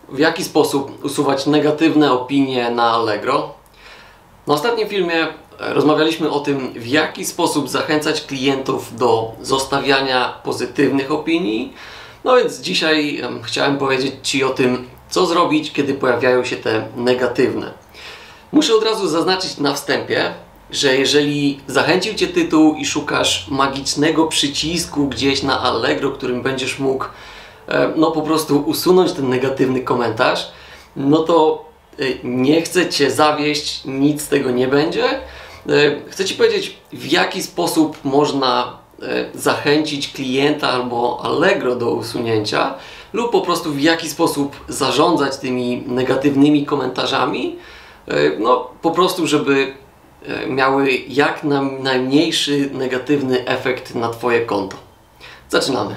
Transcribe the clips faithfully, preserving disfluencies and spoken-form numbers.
w jaki sposób usuwać negatywne opinie na Allegro. Na ostatnim filmie rozmawialiśmy o tym, w jaki sposób zachęcać klientów do zostawiania pozytywnych opinii. No więc dzisiaj chciałem powiedzieć Ci o tym, co zrobić, kiedy pojawiają się te negatywne. Muszę od razu zaznaczyć na wstępie, że jeżeli zachęcił Cię tytuł i szukasz magicznego przycisku gdzieś na Allegro, którym będziesz mógł no po prostu usunąć ten negatywny komentarz, no to nie chcę Cię zawieść, nic z tego nie będzie. Chcę Ci powiedzieć, w jaki sposób można zachęcić klienta albo Allegro do usunięcia, lub po prostu w jaki sposób zarządzać tymi negatywnymi komentarzami, no po prostu, żeby miały jak najmniejszy negatywny efekt na Twoje konto. Zaczynamy.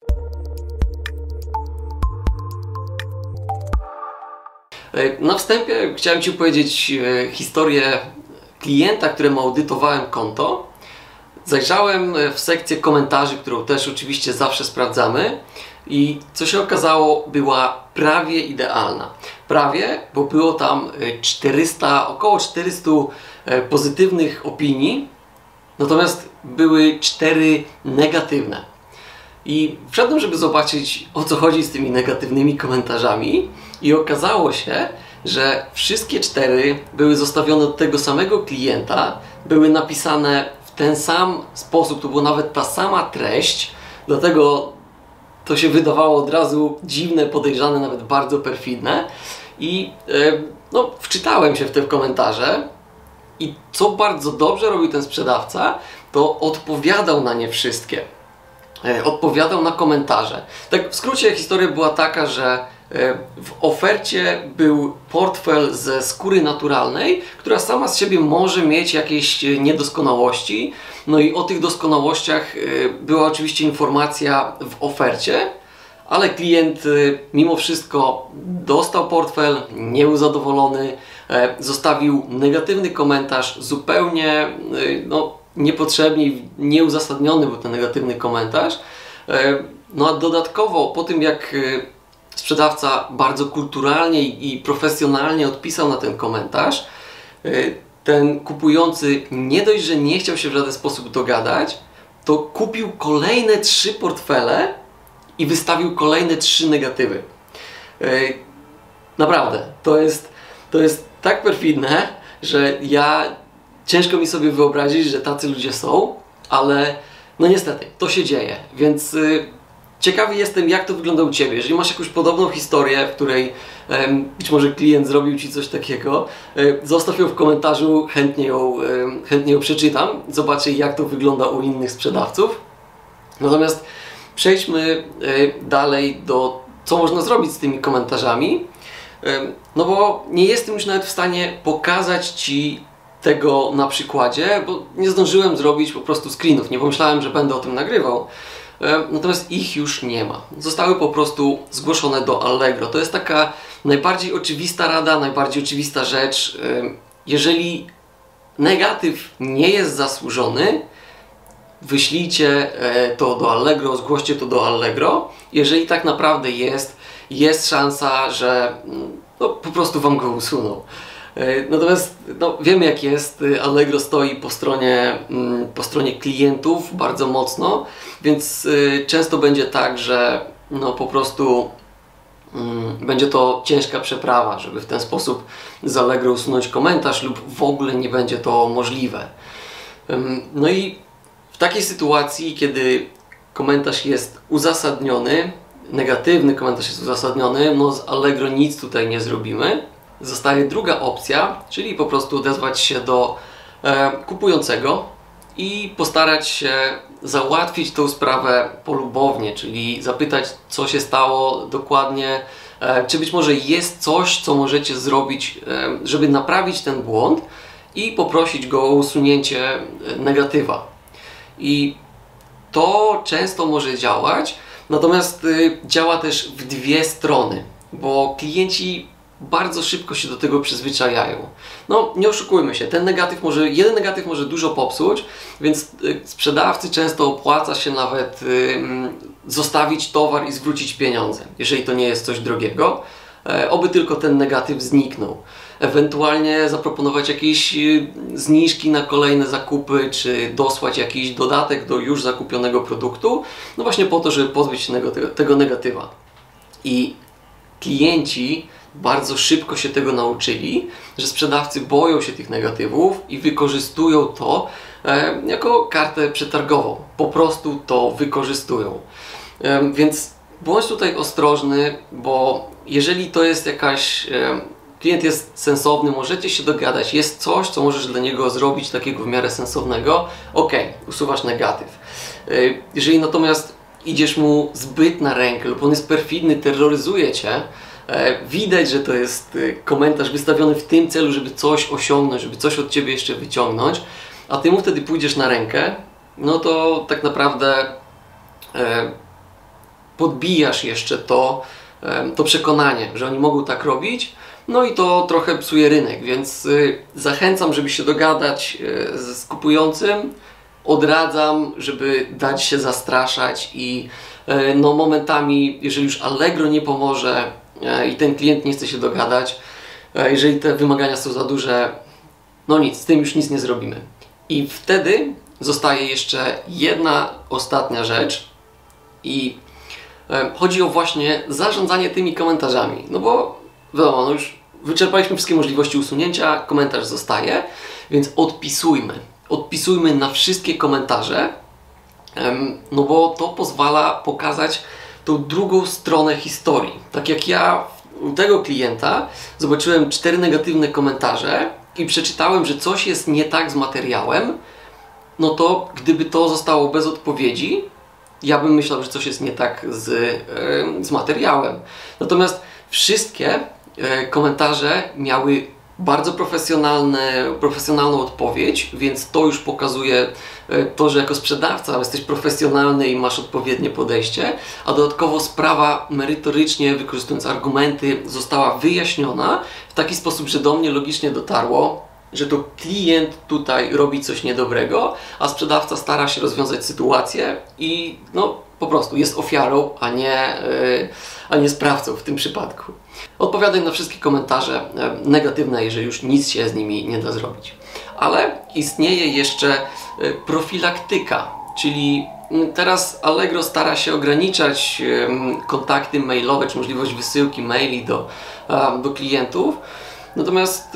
Na wstępie chciałem Ci powiedzieć historię klienta, któremu audytowałem konto. Zajrzałem w sekcję komentarzy, którą też oczywiście zawsze sprawdzamy, i co się okazało, była prawie idealna. Prawie, bo było tam czterysta, około czterysta pozytywnych opinii, natomiast były cztery negatywne. I wszedłem, żeby zobaczyć, o co chodzi z tymi negatywnymi komentarzami, i okazało się, że wszystkie cztery były zostawione od tego samego klienta, były napisane w ten sam sposób, to była nawet ta sama treść, dlatego to się wydawało od razu dziwne, podejrzane, nawet bardzo perfidne. I yy, no, wczytałem się w te komentarze i co bardzo dobrze robił ten sprzedawca, to odpowiadał na nie wszystkie. Yy, odpowiadał na komentarze. Tak w skrócie historia była taka, że w ofercie był portfel ze skóry naturalnej, która sama z siebie może mieć jakieś niedoskonałości. No i o tych doskonałościach była oczywiście informacja w ofercie, ale klient mimo wszystko dostał portfel, nie był zadowolony, zostawił negatywny komentarz, zupełnie no, niepotrzebnie, nieuzasadniony był ten negatywny komentarz. No a dodatkowo po tym, jak sprzedawca bardzo kulturalnie i profesjonalnie odpisał na ten komentarz, ten kupujący nie dość, że nie chciał się w żaden sposób dogadać, to kupił kolejne trzy portfele i wystawił kolejne trzy negatywy. Naprawdę, to jest, to jest tak perfidne, że ja ciężko mi sobie wyobrazić, że tacy ludzie są, ale no niestety, to się dzieje, więc ciekawy jestem, jak to wygląda u Ciebie. Jeżeli masz jakąś podobną historię, w której um, być może klient zrobił Ci coś takiego, um, zostaw ją w komentarzu, chętnie ją, um, chętnie ją przeczytam, zobaczę, jak to wygląda u innych sprzedawców. Natomiast przejdźmy um, dalej do, co można zrobić z tymi komentarzami, um, no bo nie jestem już nawet w stanie pokazać Ci tego na przykładzie, bo nie zdążyłem zrobić po prostu screenów, nie pomyślałem, że będę o tym nagrywał. Natomiast ich już nie ma. Zostały po prostu zgłoszone do Allegro. To jest taka najbardziej oczywista rada, najbardziej oczywista rzecz. Jeżeli negatyw nie jest zasłużony, wyślijcie to do Allegro, zgłoście to do Allegro. Jeżeli tak naprawdę jest, jest szansa, że no, po prostu Wam go usuną. Natomiast no, wiemy, jak jest, Allegro stoi po stronie, po stronie klientów bardzo mocno, więc y, często będzie tak, że no, po prostu y, będzie to ciężka przeprawa, żeby w ten sposób z Allegro usunąć komentarz, lub w ogóle nie będzie to możliwe. Y, no i w takiej sytuacji, kiedy komentarz jest uzasadniony, negatywny komentarz jest uzasadniony, no z Allegro nic tutaj nie zrobimy. Zostaje druga opcja, czyli po prostu odezwać się do e, kupującego i postarać się załatwić tą sprawę polubownie, czyli zapytać, co się stało dokładnie, e, czy być może jest coś, co możecie zrobić, e, żeby naprawić ten błąd, i poprosić go o usunięcie negatywa. I to często może działać, natomiast y, działa też w dwie strony, bo klienci bardzo szybko się do tego przyzwyczajają. No, nie oszukujmy się, ten negatyw może, jeden negatyw może dużo popsuć, więc y, sprzedawcy często opłaca się nawet y, zostawić towar i zwrócić pieniądze, jeżeli to nie jest coś drogiego. oby tylko ten negatyw zniknął. Ewentualnie zaproponować jakieś zniżki na kolejne zakupy, czy dosłać jakiś dodatek do już zakupionego produktu, no właśnie po to, żeby pozbyć się tego negatywa. I klienci bardzo szybko się tego nauczyli, że sprzedawcy boją się tych negatywów i wykorzystują to e, jako kartę przetargową. Po prostu to wykorzystują. E, więc bądź tutaj ostrożny, bo jeżeli to jest jakaś... E, klient jest sensowny, możecie się dogadać, jest coś, co możesz dla niego zrobić takiego w miarę sensownego, ok, usuwasz negatyw. E, jeżeli natomiast idziesz mu zbyt na rękę lub on jest perfidny, terroryzuje Cię, widać, że to jest komentarz wystawiony w tym celu, żeby coś osiągnąć, żeby coś od Ciebie jeszcze wyciągnąć, a Ty mu wtedy pójdziesz na rękę, no to tak naprawdę e, podbijasz jeszcze to, e, to przekonanie, że oni mogą tak robić, no i to trochę psuje rynek, więc e, zachęcam, żeby się dogadać e, z kupującym, odradzam, żeby dać się zastraszać i e, no momentami, jeżeli już Allegro nie pomoże, i ten klient nie chce się dogadać, jeżeli te wymagania są za duże, no nic, z tym już nic nie zrobimy. I wtedy zostaje jeszcze jedna ostatnia rzecz i chodzi o właśnie zarządzanie tymi komentarzami. No bo wiadomo, no już wyczerpaliśmy wszystkie możliwości usunięcia, komentarz zostaje, więc odpisujmy. Odpisujmy na wszystkie komentarze, no bo to pozwala pokazać tą drugą stronę historii. Tak jak ja u tego klienta zobaczyłem cztery negatywne komentarze i przeczytałem, że coś jest nie tak z materiałem, no to gdyby to zostało bez odpowiedzi, ja bym myślał, że coś jest nie tak z, yy, z materiałem. Natomiast wszystkie yy, komentarze miały bardzo profesjonalne, profesjonalną odpowiedź, więc to już pokazuje to, że jako sprzedawca jesteś profesjonalny i masz odpowiednie podejście, a dodatkowo sprawa merytorycznie, wykorzystując argumenty, została wyjaśniona w taki sposób, że do mnie logicznie dotarło, że to klient tutaj robi coś niedobrego, a sprzedawca stara się rozwiązać sytuację i no po prostu jest ofiarą, a nie, yy, a nie sprawcą w tym przypadku. Odpowiadaj na wszystkie komentarze negatywne, jeżeli już nic się z nimi nie da zrobić. Ale istnieje jeszcze profilaktyka, czyli teraz Allegro stara się ograniczać kontakty mailowe, czy możliwość wysyłki maili do, do klientów. Natomiast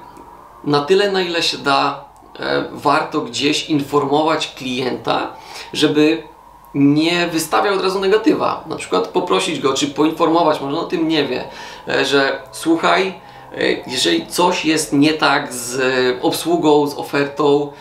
na tyle, na ile się da, warto gdzieś informować klienta, żeby nie wystawiał od razu negatywa. Na przykład poprosić go, czy poinformować, może on o tym nie wie, że słuchaj, jeżeli coś jest nie tak z obsługą, z ofertą,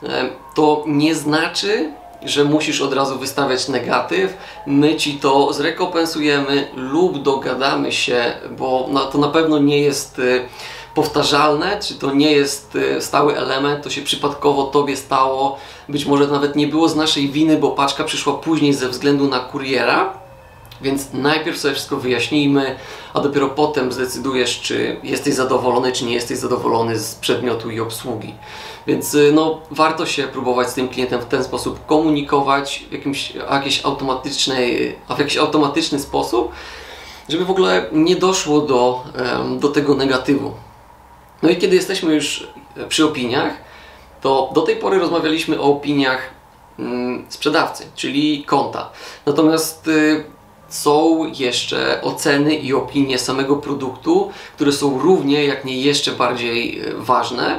to nie znaczy, że musisz od razu wystawiać negatyw. My Ci to zrekompensujemy lub dogadamy się, bo to na pewno nie jest powtarzalne, czy to nie jest stały element, to się przypadkowo Tobie stało, być może nawet nie było z naszej winy, bo paczka przyszła później ze względu na kuriera, więc najpierw sobie wszystko wyjaśnijmy, a dopiero potem zdecydujesz, czy jesteś zadowolony, czy nie jesteś zadowolony z przedmiotu i obsługi. Więc no, warto się próbować z tym klientem w ten sposób komunikować w jakimś, jakiejś automatycznej, a w jakiś automatyczny sposób, żeby w ogóle nie doszło do, do tego negatywu. No i kiedy jesteśmy już przy opiniach, to do tej pory rozmawialiśmy o opiniach mm, sprzedawcy, czyli konta. Natomiast y, są jeszcze oceny i opinie samego produktu, które są równie, jak nie jeszcze bardziej ważne.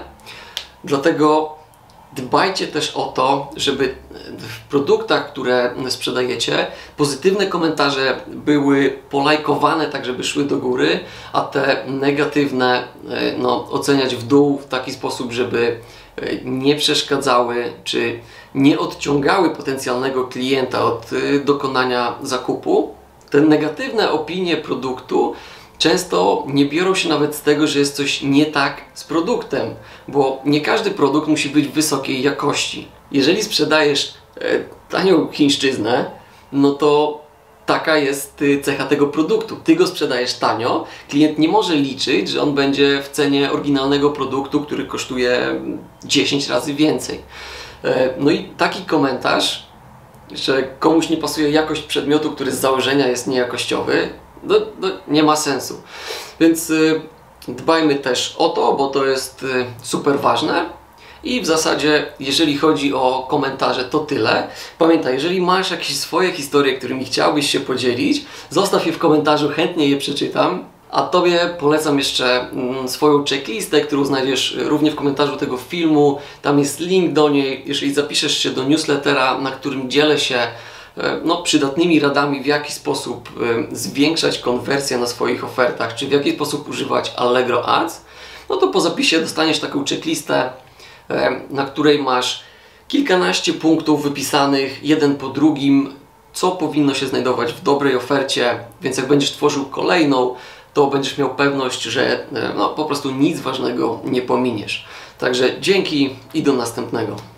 Dlatego dbajcie też o to, żeby w produktach, które sprzedajecie, pozytywne komentarze były polajkowane tak, żeby szły do góry, a te negatywne no, oceniać w dół w taki sposób, żeby nie przeszkadzały czy nie odciągały potencjalnego klienta od dokonania zakupu. Te negatywne opinie produktu często nie biorą się nawet z tego, że jest coś nie tak z produktem, bo nie każdy produkt musi być wysokiej jakości. Jeżeli sprzedajesz e, tanią chińszczyznę, no to taka jest cecha tego produktu. Ty go sprzedajesz tanio, klient nie może liczyć, że on będzie w cenie oryginalnego produktu, który kosztuje dziesięć razy więcej. E, no i taki komentarz, że komuś nie pasuje jakość przedmiotu, który z założenia jest niejakościowy, No, no, nie ma sensu. Więc y, dbajmy też o to, bo to jest y, super ważne. I w zasadzie, jeżeli chodzi o komentarze, to tyle. Pamiętaj, jeżeli masz jakieś swoje historie, którymi chciałbyś się podzielić, zostaw je w komentarzu, chętnie je przeczytam. A Tobie polecam jeszcze swoją checklistę, którą znajdziesz również w komentarzu tego filmu. Tam jest link do niej. Jeżeli zapiszesz się do newslettera, na którym dzielę się no, przydatnymi radami, w jaki sposób zwiększać konwersję na swoich ofertach, czy w jaki sposób używać Allegro Ads, no to po zapisie dostaniesz taką checklistę, na której masz kilkanaście punktów wypisanych jeden po drugim, co powinno się znajdować w dobrej ofercie, więc jak będziesz tworzył kolejną, to będziesz miał pewność, że no, po prostu nic ważnego nie pominiesz. Także dzięki i do następnego.